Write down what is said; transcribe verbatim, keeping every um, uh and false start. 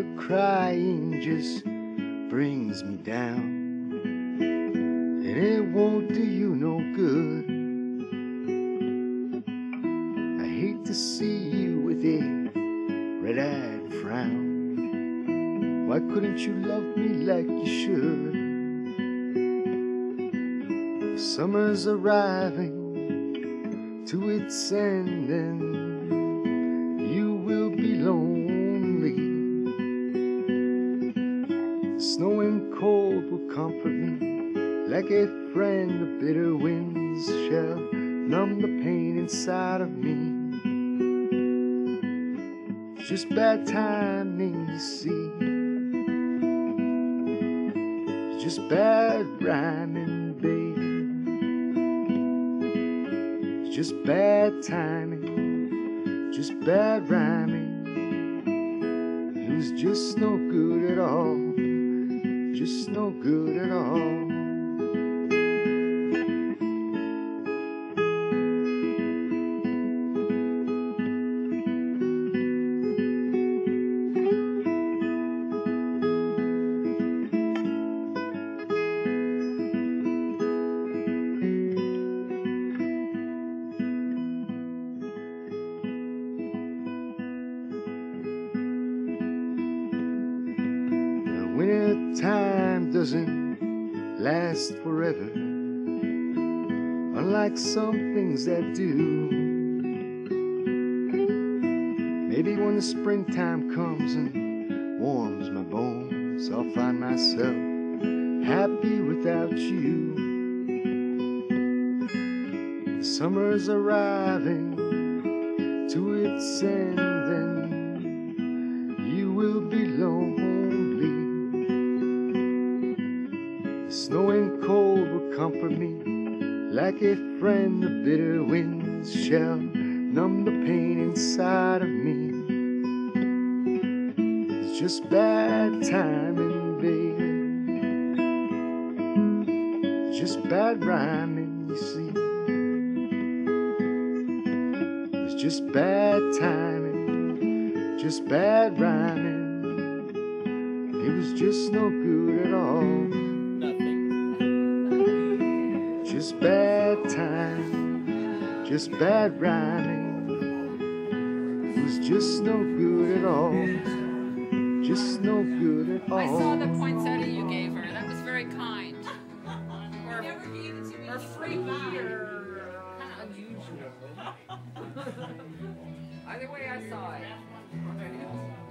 the crying just brings me down, and it won't do you no good. I hate to see you with a red-eyed frown. Why couldn't you love me like you should? Summer's arriving to its end, and you will be lonely. Snow and cold will comfort me like a friend. The bitter winds shall numb the pain inside of me. It's just bad timing, you see. It's just bad rhyming, baby. It's just bad timing, just bad rhyming. It was just no good at all, just no good at all. Winter time doesn't last forever, unlike some things that do. Maybe when the springtime comes and warms my bones, I'll find myself happy without you. The summer's arriving to its end, and you will be lonely. Snow and cold will comfort me like a friend. The bitter winds shall numb the pain inside of me. It's just bad timing, baby. It's just bad rhyming, you see. It's just bad timing, just bad rhyming. It was just no good at all. Just bad time, just bad rhyming. It was just no good at all, just no good at all. I saw the poinsettia you gave her. That was very kind. Or, or freaky, or kind of unusual. Either way, I saw it.